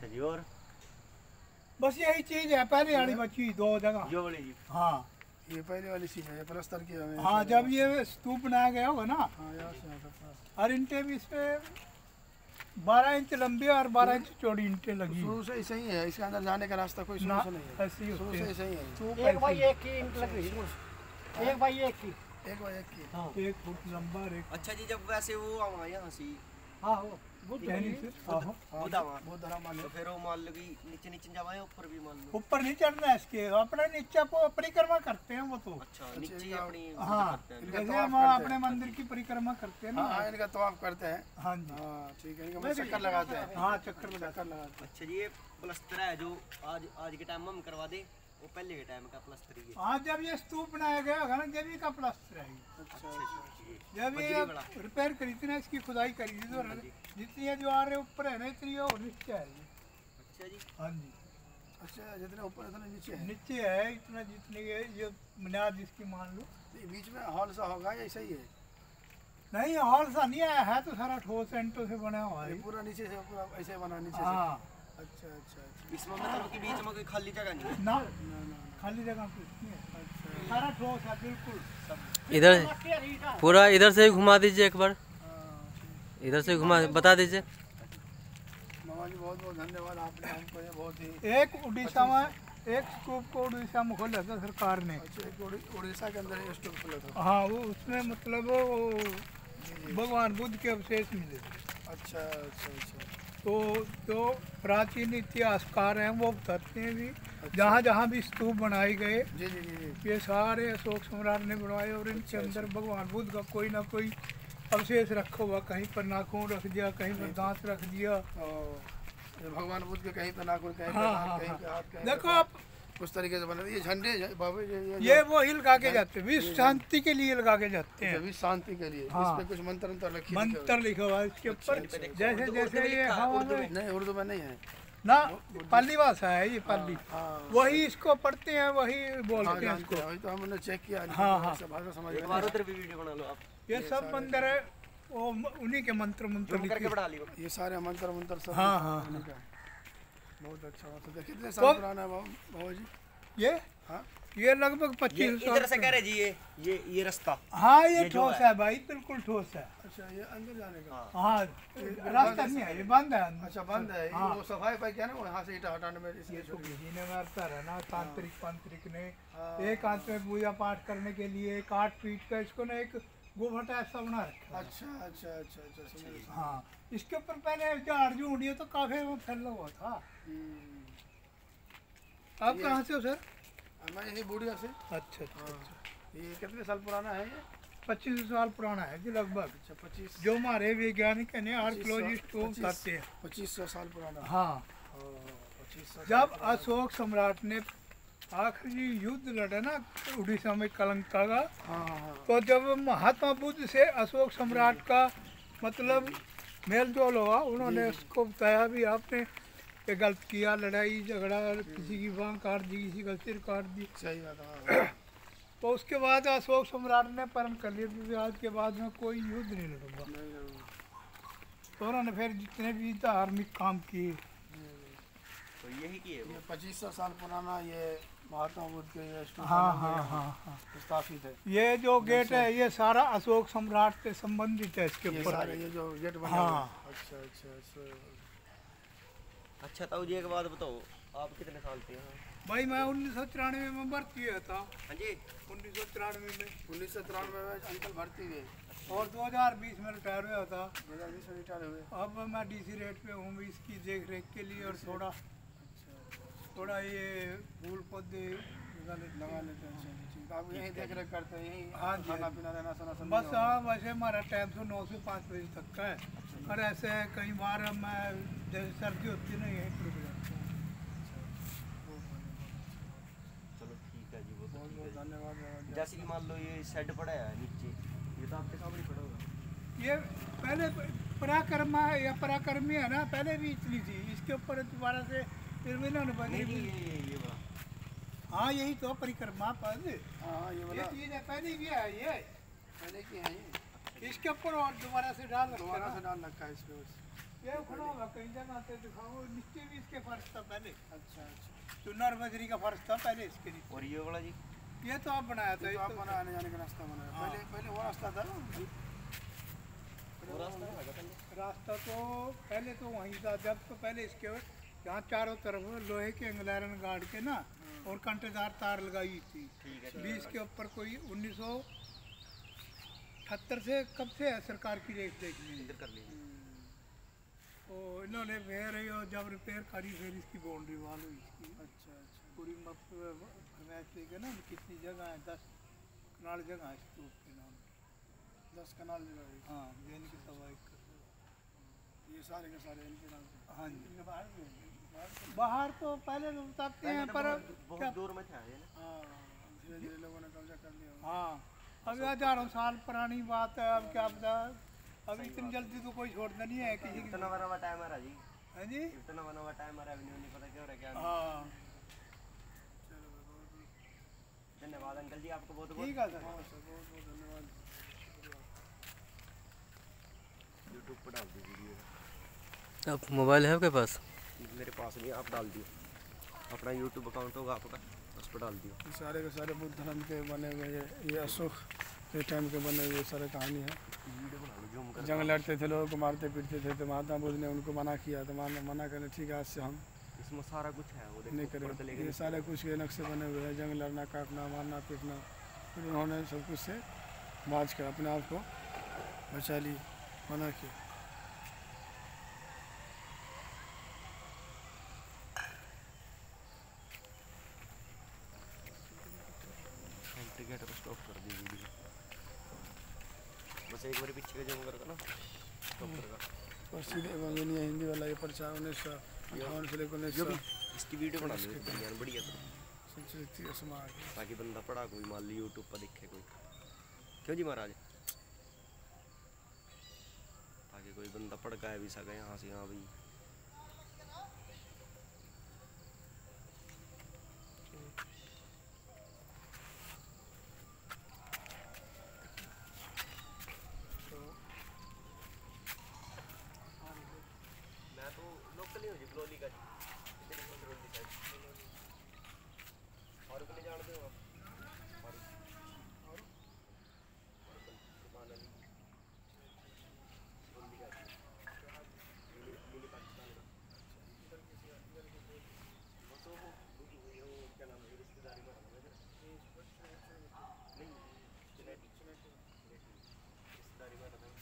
अच्छा जी। और बस यही चीज है, पहले वाली बची 2 जगह। जो वाली जी। हाँ ये पहले वाली चीज है, प्लस्तर की है। हाँ, जब ये स्तूप बनाया गया होगा ना, हाँ यहाँ से यहाँ तक। और इंटें भी इस पे 12 इंच लंबी और 12 इंच चौड़ी इंटें लगी। शुरू से ऐसे ही है, इसके अंदर जाने का रास्ता कोई शुरू ना, से नहीं है। ऐसे ही शुरू होते से हैं। ऐसे ही है। स्तूप एक ऐसे बाई ही। 1 की ईंट लग रही है। 1 बाई 1 की। एक बार एक की। हाँ 1 फुट लंबा और 1 अच्छा जी, जब वैसे वो आवा यहाँ से हाँ वो बुद्ध टहनी से। आहो। खुद आवा, बहुत धरा मान तो फिर वो मान लो कि नीचे नीचे जावा है, ऊपर भी मान लो। ऊपर नहीं चढ़ना है इसके, अपने नीचे को परिक्रमा करते हैं वो तो। अच्छा, नीचे ही अपनी हाँ, करते हैं। जैसे तवाफ हम करते अपने हैं। मंदिर की परिक्रमा करते हैं ना। हाँ इनका तवाफ करते हैं। हाँ जी। हाँ ठीक है, इनका चक्कर लगाते हैं। हाँ, चक्कर लगाते चक्कर लगाते अच्छा जी, ये प्लस्तर है जो आज के टाइम में हम करवा दे, वो पहले के टाइम का प्लस्तर ही है। हैं। हाँ, जब ये स्तूप बनाया गया होगा ना, जब ही का प्लास्टर है ये। हैं। अच्छा जब बजरी ये बड़ा। रिपेयर करी थी ना, इसकी खुदाई करी थी, तो जितनी ये जो आ रहे ऊपर है ना, इतनी और नीचे है ये। अच्छा जी। हाँ जी, अच्छा, जितने ऊपर उतने नीचे है। नीचे है इतना, जितनी ये बुनियाद इसकी मान लो। ये बीच में हॉल सा होगा या ऐसा ही है? नहीं, हॉल सा नहीं आया है, तो सारा ठोस एंटो से बना हुआ ये है। पूरा नीचे से पूरा ऐसे बना नीचे से। हाँ अच्छा अच्छा अच्छा। इसमें मतलब कि बीच में कोई खाली जगह नहीं है। ना, ना ना खाली जगह कुछ नहीं है, अच्छा। सारा ठोस है बिल्कुल। इधर मट्टी और ईंट है। पूरा इधर से ही घुमा दीजिए एक बार, हाँ ठीक। इधर से घुमा बता दीजिए। मामा जी बहुत बहुत धन्यवाद, आपने हमको ये बहुत ही। एक उड़ीसा में, एक स्तूप को उड़ीसा में खोला था सरकार ने। अच्छा, एक उड़ीसा के अंदर ये स्टोव खुला था। हाँ, वो उसमें मतलब वो भगवान बुद्ध के अवशेष मिले थे। अच्छा अच्छा अच्छा। तो जो प्राचीन इतिहासकार हैं वो बताते हैं भी, जहाँ जहाँ भी स्तूप बनाए गए, जी जी जी जी। ये सारे अशोक सम्राट ने बनवाए, और इनके अंदर भगवान बुद्ध का कोई ना कोई अवशेष रखा हुआ, कहीं पर नाखून रख दिया, कहीं पर दांत रख दिया। और ये भगवान बुद्ध के कहीं पे नाखून, कहीं पे हाँ, दांत, हाँ, कहीं पे हाथ, कहीं पे देखो पाँव। आप, उस तरीके से बने ये झंडे बाबू ये वो ही लगा के जाते हैं, विश्व शांति के लिए लगा के जाते हैं। सभी शांति के लिए। हाँ। इस पे कुछ मंत्र अंतर रखी मंत्र लिखा हुआ है इसके ऊपर, जैसे जैसे ये हवा में। नहीं उर्दू में नहीं है। ना, पाली भाषा है ये, पाली। हाँ वही इसको पढ़ते हैं, वही हाँ बोलते हैं जानते इसको। हैं, वही तो हमने चेक किया। हाँ, हाँ। सब भाषा समझ एक बार उधर भी वीडियो बना लो आप, ये सब मंदिर है, वो उन्हीं के मंत्र मंत्र जूम करके लिखे। बढ़ा लियो। ये सारे मंत्र मंत्र सब। हाँ, हाँ, उन्हीं का। बहुत अच्छा मतलब है। कितने साल पुराना है बाबू जी? ये हाँ ये लगभग ये 25 इधर से साल। कह रहे जी, ये रास्ता। हाँ, ये ये जो ठोस है भाई, बिल्कुल ठोस है। अच्छा, ये अंदर जाने का। हाँ, रास्ता नहीं है, ये बंद है अंदर। अच्छा बंद है। हाँ। वो सफाई पाई क्या ना, वो यहाँ से ईटा हटाने में इसलिए ये तो छोड़ी। किसी ने मारता रहा ना, तांत्रिक पंत्रिक ने हाँ। एक हाथ में पूजा पाठ करने के लिए 8 फीट का इसको ना एक गोभटा ऐसा बना रखा है। अच्छा अच्छा अच्छा अच्छा समझ। हाँ, इसके ऊपर पहले झाड़ झूठ तो काफी वो फैला हुआ था। आप ये- कहाँ से हो सर? मैं यही बूढ़िया से। अच्छा अच्छा अच्छा। ये कितने साल पुराना है ये? 25 साल पुराना है जी लगभग, अच्छा 25 जो हमारे वैज्ञानिक है आर्कियोलॉजिस्ट वो 25 बताते हैं। 2500 साल पुराना। हाँ, 2500। जब अशोक सम्राट ने आखिरी युद्ध लड़ा ना उड़ीसा में कलंका का, हाँ हाँ हाँ। तो जब महात्मा बुद्ध से अशोक सम्राट का मतलब मेल जोल हुआ, उन्होंने उसको बताया भी आपने ये गलत किया, लड़ाई झगड़ा, किसी की बांह काट दी, किसी का सिर काट दी। सही बात है। हाँ। तो उसके बाद अशोक सम्राट ने प्रण कर लिया कि आज के बाद में कोई युद्ध नहीं लड़ूंगा। नहीं, नहीं, तो उन्होंने फिर जितने भी धार्मिक काम किए। तो यही की है वो। ये 2500 साल पुराना ये महात्मा बुद्ध के ये स्तूप हाँ बने हुए हाँ हैं, हाँ हाँ। स्थापित है। ये जो गेट है ये सारा अशोक सम्राट से संबंधित है इसके ये ऊपर। सारे ये जो गेट बने हाँ। हुए हैं। अच्छा अच्छा अच्छा। अच्छा ताऊ जी, एक बात बताओ, आप कितने साल थे यहाँ? भाई मैं 1994 में भर्ती हुआ था। हाँ जी। 1994 में 1993 में अंकल भर्ती हुए। और 2020 में रिटायर हुआ था। 2020 में रिटायर हुए। अब मैं डीसी रेट पे हूँ भी इसकी देख रेख के लिए, और थोड़ा ये फूल पौधे लगा लेते हैं। अच्छा ठीक। आप यहीं देख रेख करते हैं, यहीं हाँ जी, खाना पीना रहना सोना सब। बस। हाँ, वैसे हमारा टाइम तो 9 से 5 बजे तक का है, और ऐसे कई बार मैं जैसे सर्दी होती है ना यहीं पर रुक जाता हूँ। चलो ठीक है जी, वो तो बहुत ठीक बहुत है। धन्यवाद। जैसे कि मान लो ये शेड पड़ा है नीचे, ये तो आपके सामने पड़ा होगा। ये पहले पराक्रमा या पराक्रमी है ना, पहले भी इतनी थी, इसके ऊपर दोबारा से फिर भी इन्होंने बनी। नहीं ये वाला। हाँ, यही तो परिक्रमा पद, हाँ ये ये वाला चीज है, पहले भी है ये। पहले की है ये। इसके ऊपर और दोबारा से डाल रखा है दोबारा ना। से डाल रखा है इस पे बस। ये खड़ा होगा कहीं जगह पे दिखाओ, नीचे भी इसके फर्श था पहले, अच्छा अच्छा। चुनार बजरी का फर्श था पहले इसके नीचे। और ये वाला जी ये तो आप बनाया था, ये ये तो आप तो बना आने जाने का रास्ता बनाया। हाँ। पहले वो रास्ता था ना। रास्ता तो पहले तो वहीं था, जब तो पहले इसके यहाँ चारों तरफ लोहे के एंगलायरन गाड़ के ना और कांटेदार तार लगाई थी। ठीक है। बीस के ऊपर कोई 1978 से कब से है सरकार की रेख देख ली। इधर कर लीजिए। तो इन्होंने फिर ये जब रिपेयर करी फिर इसकी बाउंड्री वाल हुई इसकी अच्छा अच्छा। पूरी फरमाइश लेके ना कितनी जगह है, 10 कनाल जगह है स्तूप के नाम। 10 कनाल जगह है। हाँ जैन की सवाई ये सारे के सारे इनके नाम से। हाँ जी। बाहर तो पहले तो बताते हैं पर बहुत दूर में था ये ना। हाँ धीरे धीरे लोगों ने कब्जा कर लिया। हाँ अब हजारों साल पुरानी बात है, अब क्या पता, अब इतनी जल्दी तो कोई छोड़ता नहीं है किसी की। इतना बना टाइम आ रहा जी, है जी। इतना बना टाइम आ रहा है, नहीं पता क्या हो रहा है क्या नहीं। हाँ धन्यवाद अंकल जी, आपको बहुत ठीक है सर। हाँ सर बहुत बहुत धन्यवाद। यूट्यूब पर डाल दीजिए वीडियो। अब मोबाइल है आपके पास? मेरे पास नहीं, आप डाल दियो, अपना यूट्यूब अकाउंट होगा आपका, उस पर डाल दियो। ये सारे के सारे बुद्ध धर्म के बने हुए ये अशोक के टाइम के बने हुए सारे कहानी है। वीडियो बना लो, जूम कर। जंग लड़ते थे, लोगों को मारते पीटते थे, तो महात्मा बुद्ध ने उनको मना किया, तो मना करने ठीक है आज से हम इसमें सारा कुछ है, वो नहीं देखो ऊपर से करें। लेके ये सारे कुछ के नक्शे बने हुए हैं, जंग लड़ना, काटना, मारना, पीटना। फिर उन्होंने सब कुछ से बाज कर अपने आप को बचा ली, मना किया। इंडिकेटर को स्टॉप कर दी वीडियो, बस एक बार पीछे का जूम करके ना स्टॉप करेगा। और सीधे इंजीनियर हिंदी वाला ये प्रचार 1958 से लेकर 1900 इसकी वीडियो बना लो यार, बढ़िया तो, संस्कृति का समाज। ताकि बंदा पढ़ा कोई मान ली यूट्यूब पर देखे कोई। क्यों जी महाराज, ताकि कोई बंदा पढ़ के भी सके यहाँ से। हाँ भाई मैं तो लोकल ही हूँ जी, बलौली का जी, इधर ही बलौली साइड। और को जानते हो आप? दुकान वाली बलौली का जी, नीली पाकिस्तान का। वो तो वो क्या नाम है, रिश्तेदारी में रहना है नहीं, रिश्तेदारी में रहना है।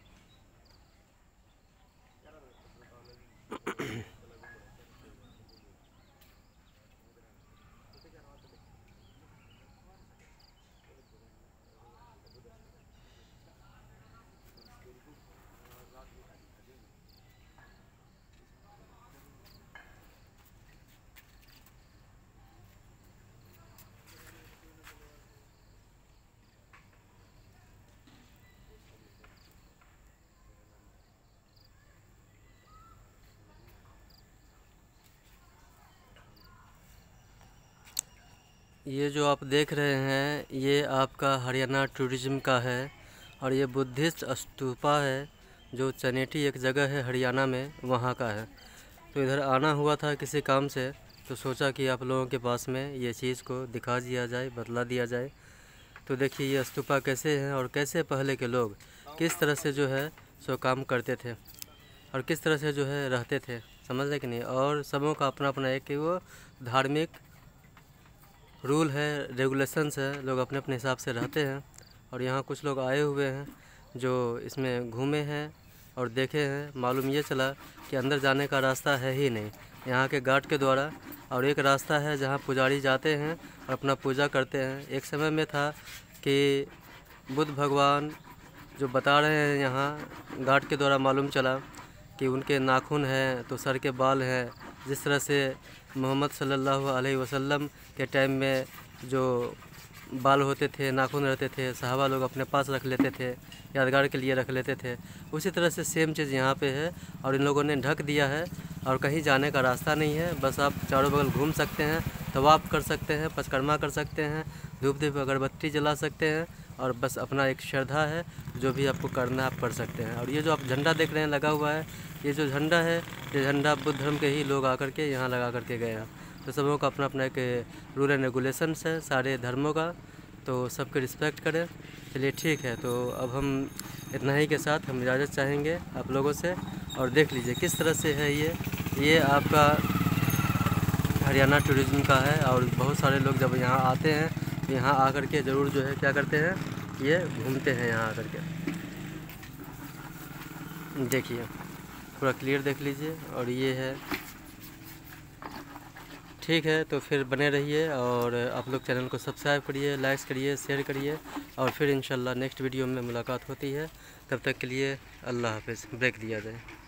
ये जो आप देख रहे हैं ये आपका हरियाणा टूरिज्म का है और ये बुद्धिस्ट स्तूपा है जो चनेटी एक जगह है हरियाणा में, वहाँ का है। तो इधर आना हुआ था किसी काम से, तो सोचा कि आप लोगों के पास में ये चीज़ को दिखा दिया जाए, बतला दिया जाए। तो देखिए ये स्तूपा कैसे हैं और कैसे पहले के लोग किस तरह से जो है सो काम करते थे और किस तरह से जो है रहते थे, समझ रहे कि नहीं। और सबों का अपना अपना एक कि वो धार्मिक रूल है, रेगुलेशंस है, लोग अपने अपने हिसाब से रहते हैं। और यहाँ कुछ लोग आए हुए हैं जो इसमें घूमे हैं और देखे हैं। मालूम ये चला कि अंदर जाने का रास्ता है ही नहीं यहाँ के गार्ड के द्वारा, और एक रास्ता है जहाँ पुजारी जाते हैं और अपना पूजा करते हैं। एक समय में था कि बुद्ध भगवान जो बता रहे हैं यहाँ गार्ड के द्वारा मालूम चला कि उनके नाखून हैं तो सर के बाल हैं, जिस तरह से मोहम्मद सल्लल्लाहु अलैहि वसल्लम के टाइम में जो बाल होते थे, नाखून रहते थे, सहाबा लोग अपने पास रख लेते थे, यादगार के लिए रख लेते थे। उसी तरह से सेम चीज़ यहाँ पे है और इन लोगों ने ढक दिया है और कहीं जाने का रास्ता नहीं है। बस आप चारों बगल घूम सकते हैं, तवाफ कर सकते हैं, परिक्रमा कर सकते हैं, धूप दीप अगरबत्ती जला सकते हैं और बस अपना एक श्रद्धा है, जो भी आपको करना है आप कर सकते हैं। और ये जो आप झंडा देख रहे हैं लगा हुआ है, ये जो झंडा है, ये झंडा बुद्ध धर्म के ही लोग आकर के यहाँ लगा करके गए हैं। तो सबों का अपना अपना एक रूल एंड रेगुलेशंस है सारे धर्मों का, तो सबके रिस्पेक्ट करें। चलिए ठीक है, तो अब हम इतना ही के साथ हम इजाज़त चाहेंगे आप लोगों से। और देख लीजिए किस तरह से है ये आपका हरियाणा टूरिज़्म का है। और बहुत सारे लोग जब यहाँ आते हैं, यहाँ आकर के ज़रूर जो है क्या करते हैं, ये घूमते हैं यहाँ आकर के। देखिए पूरा क्लियर देख लीजिए। और ये है, ठीक है, तो फिर बने रहिए और आप लोग चैनल को सब्सक्राइब करिए, लाइक करिए, शेयर करिए। और फिर इंशाल्लाह नेक्स्ट वीडियो में मुलाकात होती है। तब तक के लिए अल्लाह हाफ़िज़। ब्रेक दिया जाए।